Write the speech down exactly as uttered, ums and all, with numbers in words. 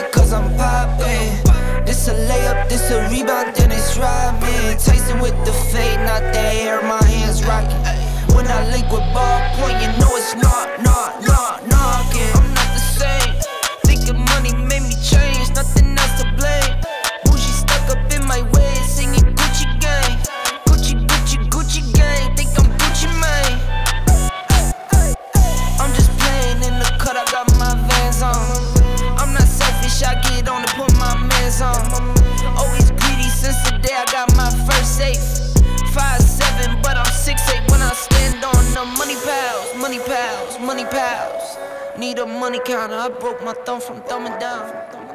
cause I'm poppin'. This a layup, this a rebound, then it's robbing. Tyson with the fade, not the hair, my hands rockin'. When I link with ballpoint, you know it's not, not, not, knockin'. I'm not the same. Thinking money made me change, nothing else to blame. Bougie stuck up in my way, singing Gucci gang. Gucci, Gucci, Gucci gang, think I'm Gucci Mane. I'm just playing in the cut, I got my Vans on. I'm not selfish, I get on and put my mans on. Always greedy since the day I got my first safe. Five seven, but I'm six eight when I stand on the money pals, money pals, money pals. Need a money counter, I broke my thumb from thumbing down.